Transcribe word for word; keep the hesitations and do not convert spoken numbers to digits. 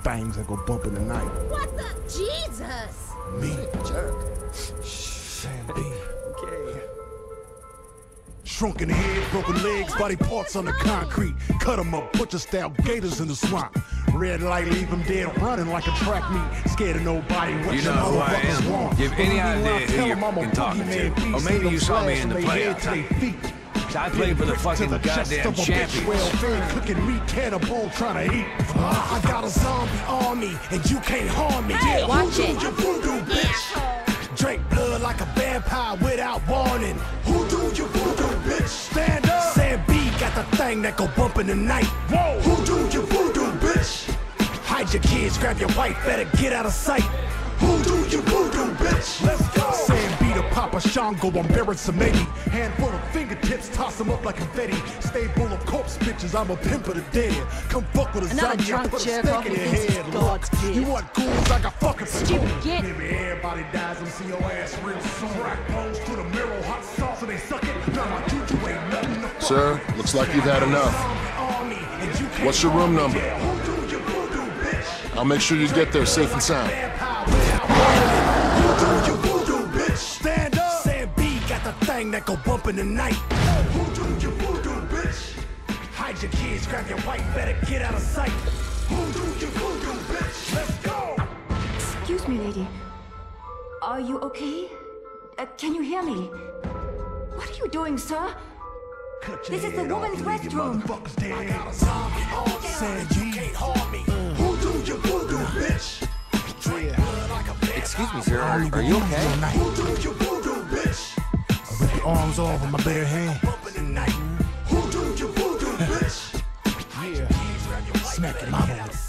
things that go bump in the night. What the? Jesus! Me. Jerk. Sam B. Okay. Shrunken head, broken legs, body parts on the concrete. Cut 'em up, butcher style gators in the swamp. Red light, leave 'em dead, running like a track meet. Scared of nobody. You know who I am. Give any idea who you're fucking talking to. Or maybe you saw me in the playoffs. I played for the fucking goddamn champions. Cooking meat, cannibal, trying to eat. I got a zombie army, and you can't harm me. Hey, Yeah, watch it. You voodoo, bitch. Drink blood like a vampire without warning. Who do you voodoo, bitch? Stand up. Sam B got the thing that go bump in the night. Whoa. Who do you voodoo, bitch? Hide your kids, grab your wife, better get out of sight. Who do you voodoo, bitch? Let's go. Sam B to Papa Shango, I'm buried some maybe. Handful of fingertips, toss them up like confetti. Stay full of corpse bitches, I'm a pimp of the dead. Come fuck with a Another zombie, I drunk put a jerk stake off in who your thinks head. he's Lord. God's gift. You want ghouls, I got fucking Stupid git. Maybe everybody dies, I'm see your ass real soon. Crack bones to the marrow, hot sauce, and they suck it. Now my juju ain't nothing to fuck. Sir, looks like you've had enough. What's your room number? I'll make sure you get there safe and sound. Who do you voodoo, bitch? Stand up. Sam B got the thing that go bump in the night. Who do you voodoo, bitch? Hide your kids, grab your wife, better get out of sight. Who do you voodoo, bitch? Let's go. Excuse me, lady. Are you okay? Uh, can you hear me? What are you doing, sir? This is the woman's restroom. I got a zombie on Sam B. You can't harm me. Who do you voodoo, bitch? Excuse me, sir. Are, are you okay? Who do you voodoo, bitch? I rip your arms off with my bare hand. Bump in the night. Who do you voodoo, bitch? Yeah. Smack your mama.